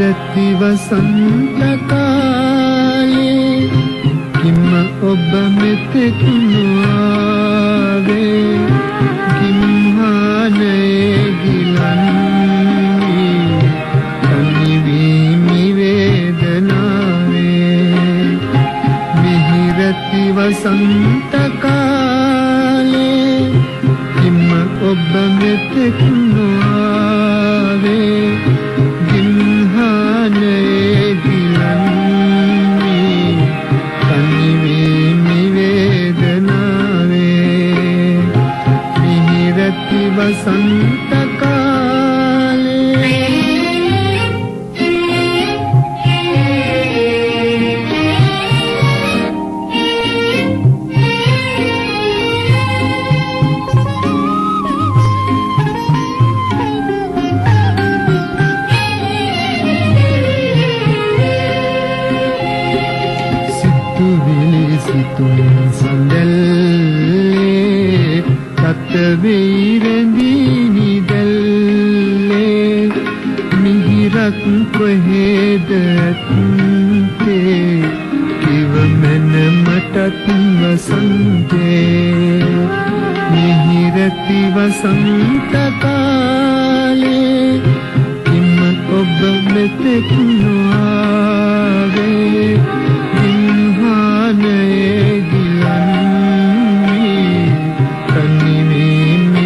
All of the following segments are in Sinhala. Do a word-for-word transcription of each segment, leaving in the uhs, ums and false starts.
මිහිරති වසන්ත කාලේ කිම ඔබ මෙතෙක් නොආවේ කිම්හානේ ගිලන්නේ තනිවීමි වේදනාවේ මිහිරති වසන්ත කාලේ කිම ඔබ මෙතෙක් නොආවේ वसंत काले සිතුවිලි සිතුම් සඳල්ලේ තත් වේරඳී මිහිරක් කොහෙද ඇත්තේ කිව මන මටත් වසන්තේ මිහිරති වසන්ත කාලේ කිම ඔබ මෙතෙක් නොආවේ ගින්හානේ ගිලන්නේ තනිවීමි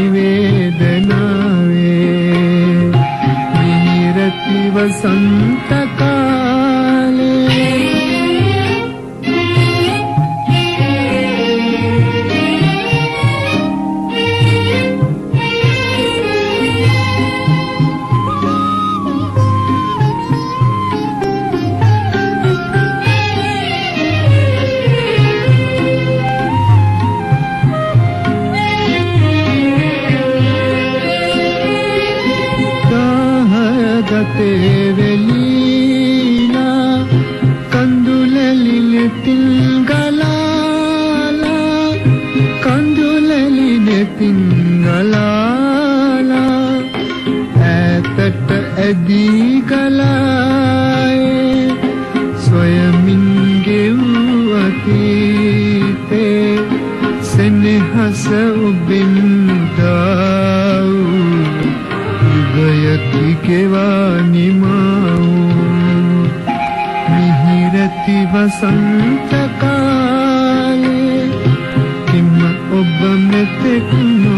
වේදනාවේ මිහිරති वसंत काले तेवेलीला कंदुललिने तिंगलाला कंदुललिने तिंगलाला ऐतट ඇදී ගලායේ සොයමින් ගෙවූ අතීතේ සෙනෙහස ඔබෙන් උදා යුගයකි ගෙවා නිමාවූ මිහිරති වසන්ත කාලේ කිම ඔබ මෙතෙක්